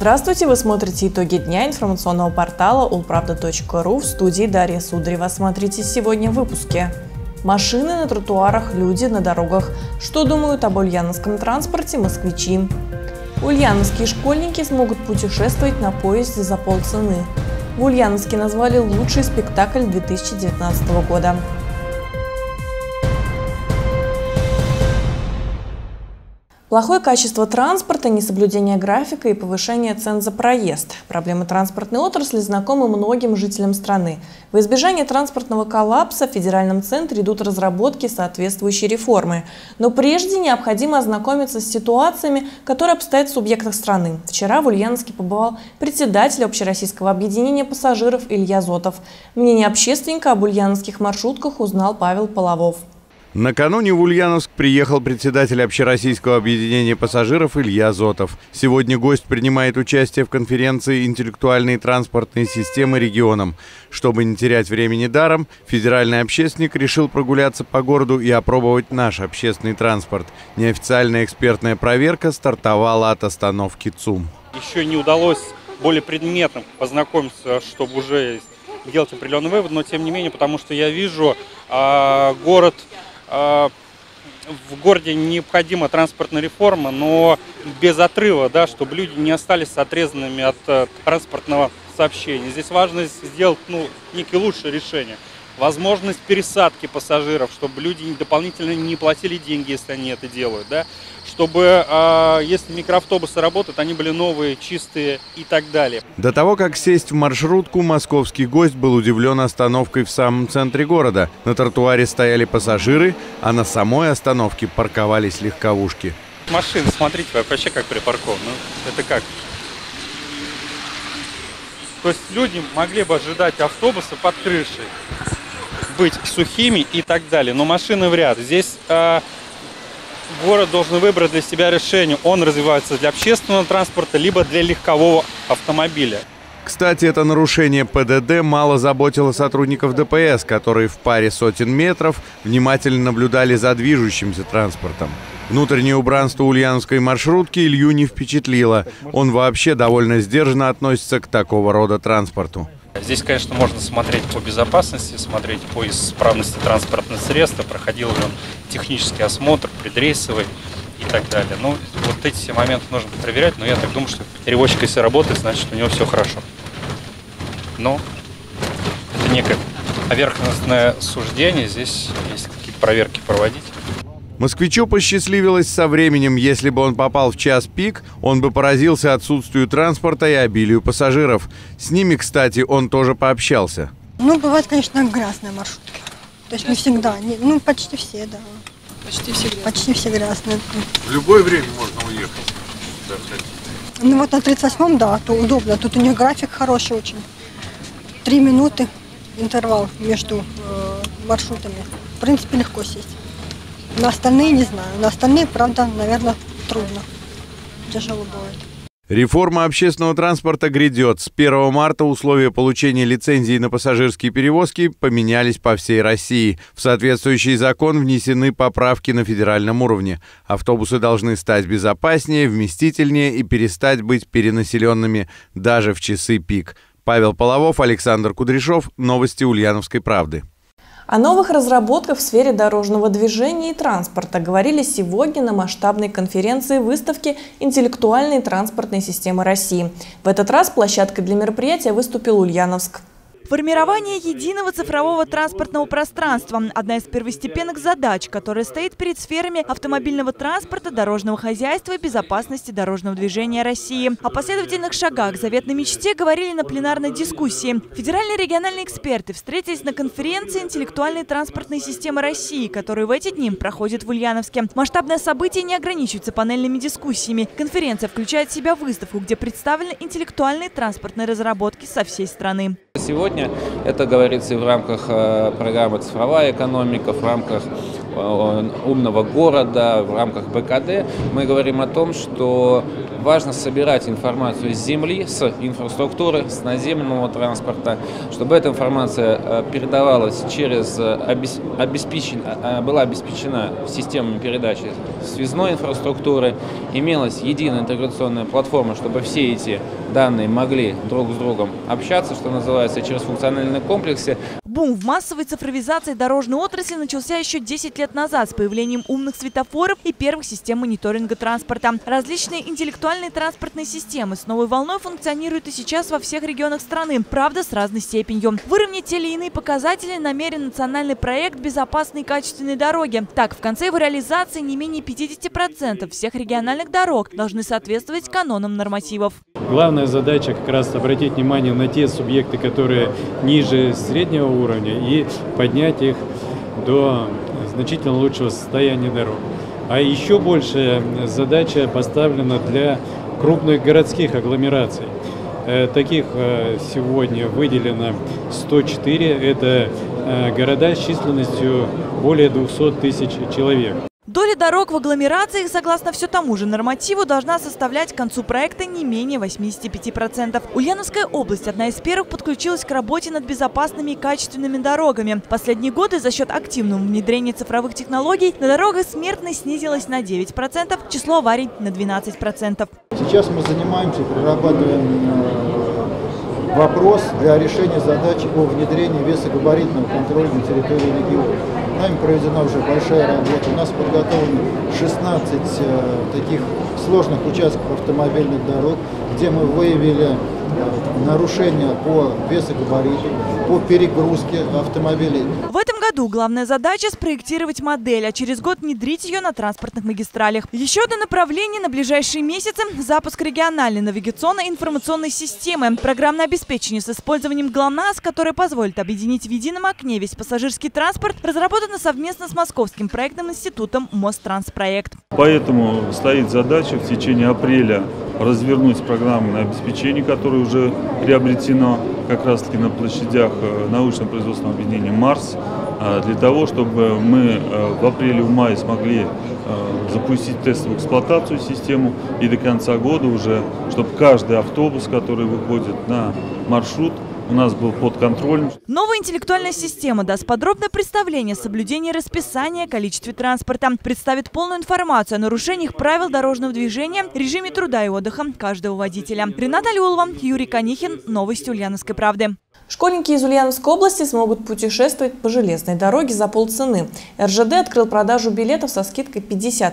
Здравствуйте, вы смотрите итоги дня информационного портала ulpravda.ru, в студии Дарья Сударева. Смотрите сегодня в выпуске. Машины на тротуарах, люди на дорогах. Что думают об ульяновском транспорте москвичи? Ульяновские школьники смогут путешествовать на поезде за полцены. В Ульяновске назвали лучший спектакль 2019 года. Плохое качество транспорта, несоблюдение графика и повышение цен за проезд. Проблемы транспортной отрасли знакомы многим жителям страны. В избежание транспортного коллапса в федеральном центре идут разработки соответствующей реформы. Но прежде необходимо ознакомиться с ситуациями, которые обстоят в субъектах страны. Вчера в Ульяновске побывал председатель Общероссийского объединения пассажиров Илья Зотов. Мнение общественника об ульяновских маршрутках узнал Павел Половов. Накануне в Ульяновск приехал председатель Общероссийского объединения пассажиров Илья Зотов. Сегодня гость принимает участие в конференции «Интеллектуальные транспортные системы регионам». Чтобы не терять времени даром, федеральный общественник решил прогуляться по городу и опробовать наш общественный транспорт. Неофициальная экспертная проверка стартовала от остановки ЦУМ. Еще не удалось более предметно познакомиться, чтобы уже делать определенный вывод, но тем не менее, потому что я вижу в городе необходима транспортная реформа, но без отрыва, да, чтобы люди не остались отрезанными от транспортного сообщения. Здесь важно сделать некие лучшие решения. Возможность пересадки пассажиров, чтобы люди дополнительно не платили деньги, если они это делают, да? Чтобы, если микроавтобусы работают, они были новые, чистые и так далее. До того, как сесть в маршрутку, московский гость был удивлен остановкой в самом центре города. На тротуаре стояли пассажиры, а на самой остановке парковались легковушки. Машины, смотрите, вообще как припаркованы. Это как? То есть люди могли бы ожидать автобуса под крышей, быть сухими и так далее, но машины в ряд. Здесь город должен выбрать для себя решение, он развивается для общественного транспорта, либо для легкового автомобиля. Кстати, это нарушение ПДД мало заботило сотрудников ДПС, которые в паре сотен метров внимательно наблюдали за движущимся транспортом. Внутреннее убранство ульяновской маршрутки Илью не впечатлило. Он вообще довольно сдержанно относится к такого рода транспорту. Здесь, конечно, можно смотреть по безопасности, смотреть по исправности транспортных средств, проходил ли он технический осмотр, предрейсовый и так далее. Ну, вот эти все моменты нужно проверять, но я так думаю, что перевозчик, если работает, значит, у него все хорошо. Но это некое поверхностное суждение, здесь есть какие-то проверки проводить. Москвичу посчастливилось со временем. Если бы он попал в час пик, он бы поразился отсутствию транспорта и обилию пассажиров. С ними, кстати, он тоже пообщался. Бывают, конечно, грязные маршрутки. То есть не всегда, почти все, да. Почти все грязные. В любое время можно уехать. Вот на 38-м, да, то удобно. Тут у них график хороший очень. 3 минуты интервал между маршрутами. В принципе, легко сесть. На остальные не знаю. На остальные, правда, наверное, трудно. Тяжело будет. Реформа общественного транспорта грядет. С 1 марта условия получения лицензии на пассажирские перевозки поменялись по всей России. В соответствующий закон внесены поправки на федеральном уровне. Автобусы должны стать безопаснее, вместительнее и перестать быть перенаселенными даже в часы пик. Павел Половов, Александр Кудряшов. Новости Ульяновской правды. О новых разработках в сфере дорожного движения и транспорта говорили сегодня на масштабной конференции выставки «Интеллектуальные транспортные системы России». В этот раз площадкой для мероприятия выступил Ульяновск. Формирование единого цифрового транспортного пространства – одна из первостепенных задач, которая стоит перед сферами автомобильного транспорта, дорожного хозяйства и безопасности дорожного движения России. О последовательных шагах заветной мечте говорили на пленарной дискуссии. Федеральные и региональные эксперты встретились на конференции «Интеллектуальные транспортные системы России», которая в эти дни проходит в Ульяновске. Масштабное событие не ограничивается панельными дискуссиями. Конференция включает в себя выставку, где представлены интеллектуальные транспортные разработки со всей страны. Сегодня это говорится и в рамках программы «Цифровая экономика», в рамках умного города, в рамках БКД. Мы говорим о том, что важно собирать информацию с земли, с инфраструктуры, с наземного транспорта, чтобы эта информация передавалась была обеспечена системами передачи связной инфраструктуры, имелась единая интеграционная платформа, чтобы все эти данные могли друг с другом общаться, что называется, через функциональные комплексы. Бум в массовой цифровизации дорожной отрасли начался еще 10 лет назад с появлением умных светофоров и первых систем мониторинга транспорта. Различные интеллектуальные транспортные системы с новой волной функционируют и сейчас во всех регионах страны, правда, с разной степенью. Выровнять те или иные показатели намерен национальный проект «Безопасные и качественные дороги». Так, в конце его реализации не менее 50% всех региональных дорог должны соответствовать канонам нормативов. Главная задача как раз обратить внимание на те субъекты, которые ниже среднего уровня, и поднять их до значительно лучшего состояния дорог. А еще большая задача поставлена для крупных городских агломераций. Таких сегодня выделено 104. Это города с численностью более 200 тысяч человек. Доля дорог в агломерациях, согласно все тому же нормативу, должна составлять к концу проекта не менее 85%. Ульяновская область одна из первых подключилась к работе над безопасными и качественными дорогами. В последние годы за счет активного внедрения цифровых технологий на дорогах смертность снизилась на 9%, число аварий на 12%. Сейчас мы занимаемся, прорабатываем вопрос для решения задачи о внедрении весогабаритного контроля на территории региона. Нами проведена уже большая работа. У нас подготовлено 16 таких сложных участков автомобильных дорог, где мы выявили нарушения по весогабариту, по перегрузке автомобилей. В этом году главная задача – спроектировать модель, а через год внедрить ее на транспортных магистралях. Еще одно направление на ближайшие месяцы – запуск региональной навигационной информационной системы. Программное обеспечение с использованием ГЛОНАСС, которое позволит объединить в едином окне весь пассажирский транспорт, разработано совместно с Московским проектным институтом Мостранспроект. Поэтому стоит задача в течение апреля развернуть программное обеспечение, которое уже приобретено как раз-таки на площадях научно-производственного объединения «Марс», для того, чтобы мы в апреле-мае смогли запустить тестовую эксплуатацию систему и до конца года уже, чтобы каждый автобус, который выходит на маршрут, у нас был под контролем. Новая интеллектуальная система даст подробное представление о соблюдении расписания, количестве транспорта, представит полную информацию о нарушениях правил дорожного движения, режиме труда и отдыха каждого водителя. Рената Алиулова, Юрий Конихин. Новости Ульяновской правды. Школьники из Ульяновской области смогут путешествовать по железной дороге за полцены. РЖД открыл продажу билетов со скидкой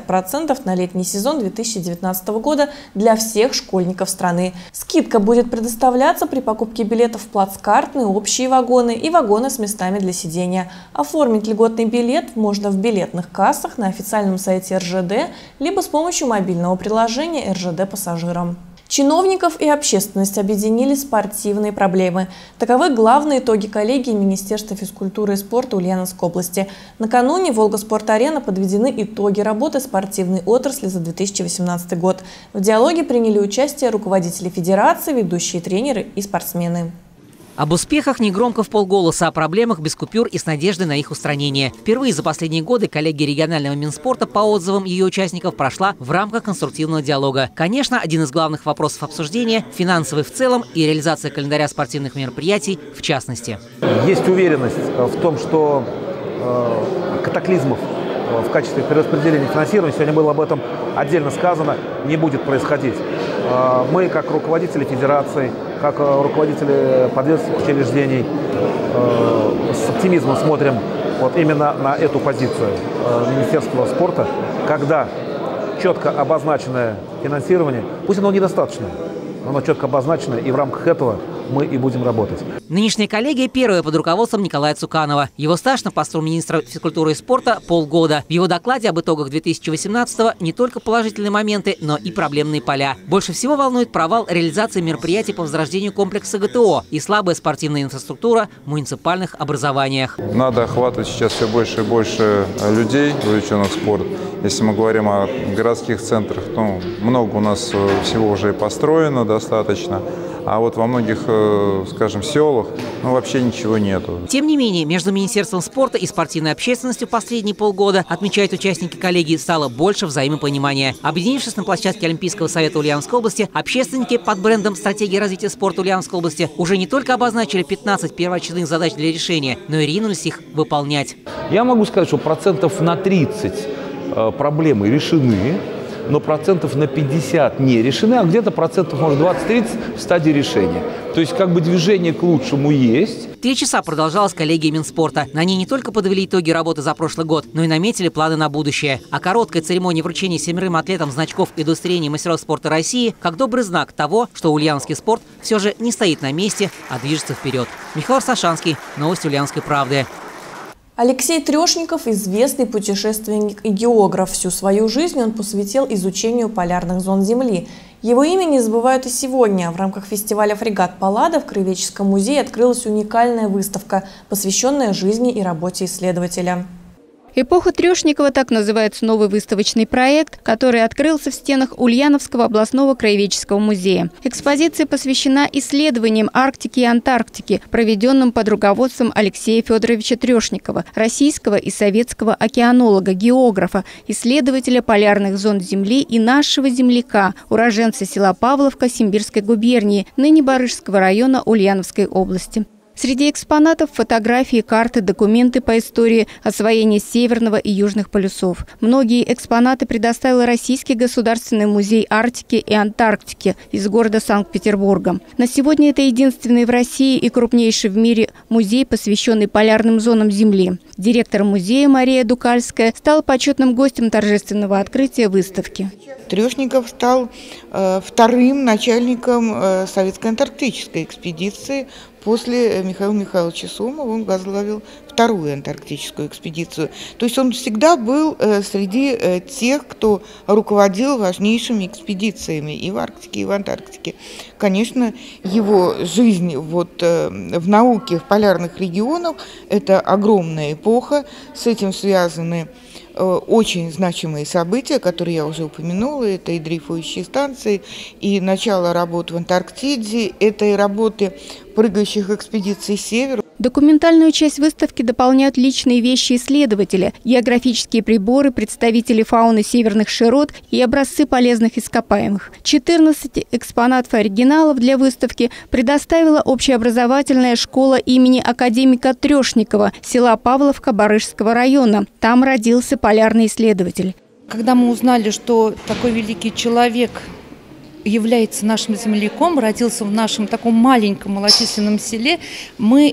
50% на летний сезон 2019 года для всех школьников страны. Скидка будет предоставляться при покупке билетов в плацкартные, общие вагоны и вагоны с местами для сидения. Оформить льготный билет можно в билетных кассах на официальном сайте РЖД, либо с помощью мобильного приложения РЖД пассажирам. Чиновников и общественность объединили спортивные проблемы. Таковы главные итоги коллегии Министерства физкультуры и спорта Ульяновской области. Накануне в Волгоспорт-арена подведены итоги работы спортивной отрасли за 2018 год. В диалоге приняли участие руководители федерации, ведущие тренеры и спортсмены. Об успехах негромко вполголоса, о проблемах без купюр и с надеждой на их устранение. Впервые за последние годы коллегия регионального Минспорта по отзывам ее участников прошла в рамках конструктивного диалога. Конечно, один из главных вопросов обсуждения – финансовый в целом и реализация календаря спортивных мероприятий в частности. Есть уверенность в том, что катаклизмов в качестве перераспределения финансирования, сегодня было об этом отдельно сказано, не будет происходить. Мы, как руководители федерации, как руководители подведомственных учреждений, с оптимизмом смотрим вот именно на эту позицию Министерства спорта, когда четко обозначенное финансирование, пусть оно недостаточное, но оно четко обозначено, и в рамках этого мы и будем работать. Нынешняя коллегия первая под руководством Николая Цуканова. Его стаж на посту министра физкультуры и спорта – полгода. В его докладе об итогах 2018-го не только положительные моменты, но и проблемные поля. Больше всего волнует провал реализации мероприятий по возрождению комплекса ГТО и слабая спортивная инфраструктура в муниципальных образованиях. Надо охватывать сейчас все больше и больше людей, увлеченных в спорт. Если мы говорим о городских центрах, то много у нас всего уже и построено достаточно. А вот во многих скажем, селах, вообще ничего нету. Тем не менее, между Министерством спорта и спортивной общественностью последние полгода, отмечают участники коллегии, стало больше взаимопонимания. Объединившись на площадке Олимпийского совета Ульяновской области, общественники под брендом «Стратегии развития спорта Ульяновской области» уже не только обозначили 15 первоочередных задач для решения, но и ринулись их выполнять. Я могу сказать, что процентов на 30 проблемы решены, но процентов на 50 не решены, а где-то процентов, может, 20-30 в стадии решения. То есть как бы движение к лучшему есть. 3 часа продолжалась коллегия Минспорта. На ней не только подвели итоги работы за прошлый год, но и наметили планы на будущее. А короткая церемония вручения 7 атлетам значков и удостоверений мастеров спорта России как добрый знак того, что ульяновский спорт все же не стоит на месте, а движется вперед. Михаил Сашанский, новости Ульяновской правды. Алексей Трешников – известный путешественник и географ. Всю свою жизнь он посвятил изучению полярных зон Земли. Его имя не забывают и сегодня. В рамках фестиваля «Фрегат Паллада» в Краеведческом музее открылась уникальная выставка, посвященная жизни и работе исследователя. «Эпоха Трешникова» – так называется новый выставочный проект, который открылся в стенах Ульяновского областного краеведческого музея. Экспозиция посвящена исследованиям Арктики и Антарктики, проведенным под руководством Алексея Федоровича Трешникова, российского и советского океанолога, географа, исследователя полярных зон Земли и нашего земляка, уроженца села Павловка Симбирской губернии, ныне Барышского района Ульяновской области. Среди экспонатов – фотографии, карты, документы по истории освоения Северного и Южных полюсов. Многие экспонаты предоставил Российский государственный музей Арктики и Антарктики из города Санкт-Петербурга. На сегодня это единственный в России и крупнейший в мире музей, посвященный полярным зонам Земли. Директор музея Мария Дукальская стала почетным гостем торжественного открытия выставки. Трешников стал вторым начальником советской антарктической экспедиции. После Михаила Михайловича Сомова он возглавил вторую антарктическую экспедицию. То есть он всегда был среди тех, кто руководил важнейшими экспедициями и в Арктике, и в Антарктике. Конечно, его жизнь в науке в полярных регионах – это огромная эпоха. С этим связаны очень значимые события, которые я уже упомянула. Это и дрейфующие станции, и начало работ в Антарктиде, это и работы прыгающих экспедиций «Север». Документальную часть выставки дополняют личные вещи исследователя, географические приборы, представители фауны северных широт и образцы полезных ископаемых. 14 экспонатов оригиналов для выставки предоставила общеобразовательная школа имени академика Трешникова села Павловка Барышского района. Там родился полярный исследователь. Когда мы узнали, что такой великий человек является нашим земляком, родился в нашем таком маленьком малочисленном селе, мы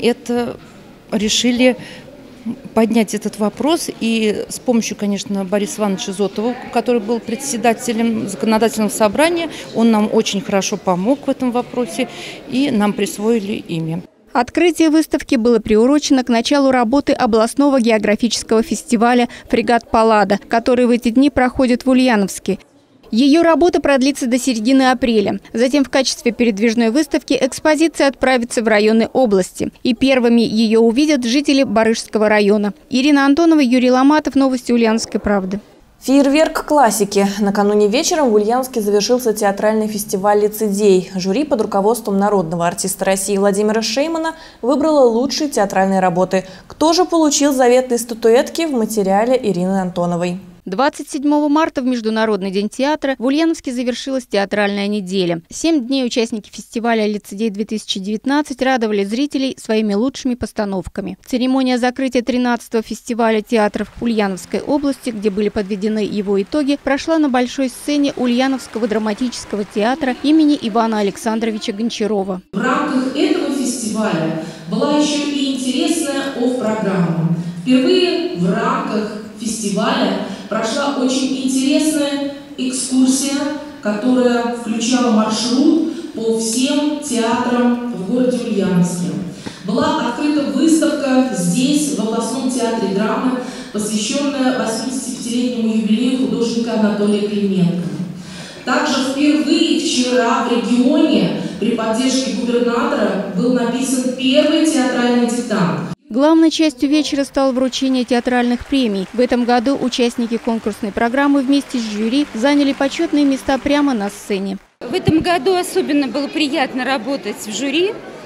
решили поднять этот вопрос. И с помощью, конечно, Бориса Ивановича Зотова, который был председателем законодательного собрания, он нам очень хорошо помог в этом вопросе, и нам присвоили имя. Открытие выставки было приурочено к началу работы областного географического фестиваля «Фрегат Паллада», который в эти дни проходит в Ульяновске. Ее работа продлится до середины апреля. Затем в качестве передвижной выставки экспозиция отправится в районы области. И первыми ее увидят жители Барышского района. Ирина Антонова, Юрий Ломатов. Новости Ульяновской правды. Фейерверк классики. Накануне вечером в Ульяновске завершился театральный фестиваль «Лицедей». Жюри под руководством народного артиста России Владимира Шеймана выбрало лучшие театральные работы. Кто же получил заветные статуэтки, в материале Ирины Антоновой. 27 марта в Международный день театра в Ульяновске завершилась театральная неделя. 7 дней участники фестиваля «Лицедей-2019» радовали зрителей своими лучшими постановками. Церемония закрытия 13-го фестиваля театров Ульяновской области, где были подведены его итоги, прошла на большой сцене Ульяновского драматического театра имени Ивана Александровича Гончарова. В рамках этого фестиваля была еще и интересная ОФФ-программа. Впервые в рамках фестиваля прошла очень интересная экскурсия, которая включала маршрут по всем театрам в городе Ульяновске. Была открыта выставка здесь, в областном театре драмы, посвященная 85-летнему юбилею художника Анатолия Клименко. Также впервые вчера в регионе при поддержке губернатора был написан первый театральный диктант. Главной частью вечера стало вручение театральных премий. В этом году участники конкурсной программы вместе с жюри заняли почетные места прямо на сцене. В этом году особенно было приятно работать в жюри,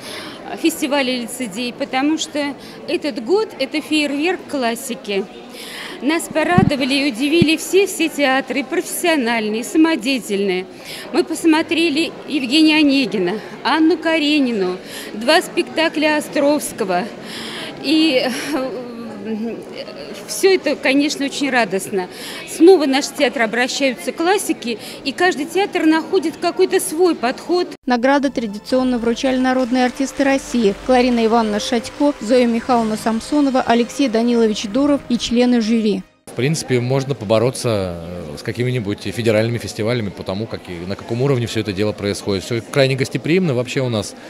фестиваля «Лицедей», потому что этот год – это фейерверк классики. Нас порадовали и удивили все театры, профессиональные, самодеятельные. Мы посмотрели Евгения Онегина, Анну Каренину, 2 спектакля Островского. И все это, конечно, очень радостно. Снова наш театр обращаются к классике, и каждый театр находит какой-то свой подход. Награды традиционно вручали народные артисты России: Кларина Ивановна Шатько, Зоя Михайловна Самсонова, Алексей Данилович Дуров и члены жюри. В принципе, можно побороться с какими-нибудь федеральными фестивалями по тому, на каком уровне все это дело происходит. Все крайне гостеприимно. Вообще у нас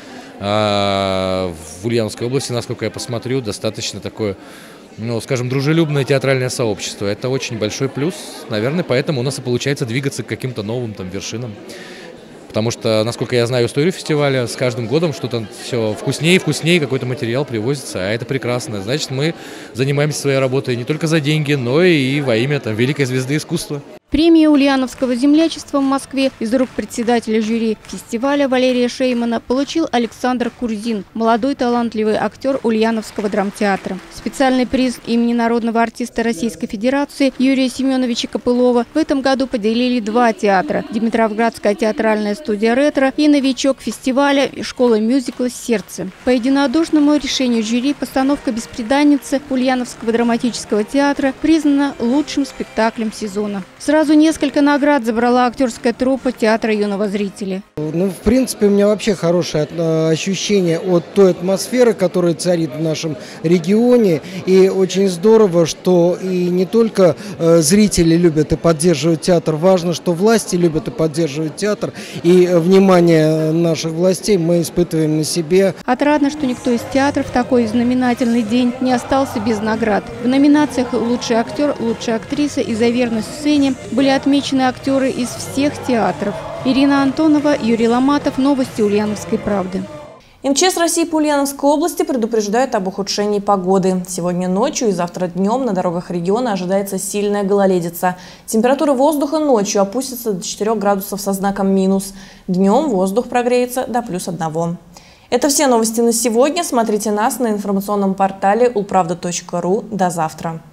в Ульяновской области, насколько я посмотрю, достаточно такое, скажем, дружелюбное театральное сообщество. Это очень большой плюс. Наверное, поэтому у нас и получается двигаться к каким-то новым вершинам. Потому что, насколько я знаю историю фестиваля, с каждым годом что-то все вкуснее и вкуснее, какой-то материал привозится, а это прекрасно. Значит, мы занимаемся своей работой не только за деньги, но и во имя великой звезды искусства. Премию ульяновского землячества в Москве из рук председателя жюри фестиваля Валерия Шеймана получил Александр Курзин, молодой талантливый актер Ульяновского драмтеатра. Специальный приз имени народного артиста Российской Федерации Юрия Семеновича Копылова в этом году поделили 2 театра – Димитровградская театральная студия «Ретро» и новичок фестиваля школа мюзикла «Сердце». По единодушному решению жюри постановка «Бесприданница» Ульяновского драматического театра признана лучшим спектаклем сезона. Сразу несколько наград забрала актерская труппа театра юного зрителя. В принципе, у меня вообще хорошее ощущение от той атмосферы, которая царит в нашем регионе. И очень здорово, что и не только зрители любят и поддерживают театр, важно, что власти любят и поддерживают театр. И внимание наших властей мы испытываем на себе. Отрадно, что никто из театров в такой знаменательный день не остался без наград. В номинациях «Лучший актер», «Лучшая актриса» и «За верность сцене» были отмечены актеры из всех театров. Ирина Антонова, Юрий Ломатов. Новости Ульяновской правды. МЧС России по Ульяновской области предупреждает об ухудшении погоды. Сегодня ночью и завтра днем на дорогах региона ожидается сильная гололедица. Температура воздуха ночью опустится до 4 градусов со знаком минус. Днем воздух прогреется до +1. Это все новости на сегодня. Смотрите нас на информационном портале ulpravda.ru. До завтра.